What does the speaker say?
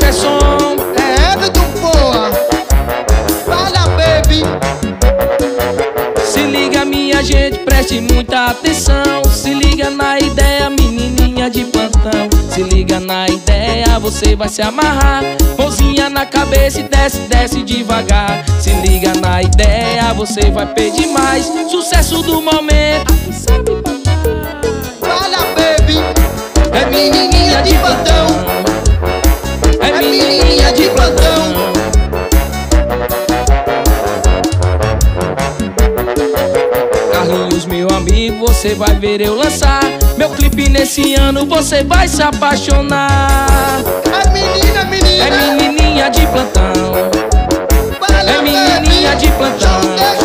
é som. É Everton, boa. Fala, baby. Se liga, minha gente, preste muita atenção. Se liga na ideia, menininha de plantão. Se liga na ideia, você vai se amarrar. Mãozinha na cabeça e desce, desce devagar. Se liga na ideia, você vai pedir mais. Sucesso do momento, aqui sabe papai. Fala, baby. É menininha de plantão. É menininha de plantão. Carlinhos, meu amigo, você vai ver eu lançar meu clipe nesse ano, você vai se apaixonar. É menina, menina. É menininha de plantão. Fala, É menininha baby. de plantão.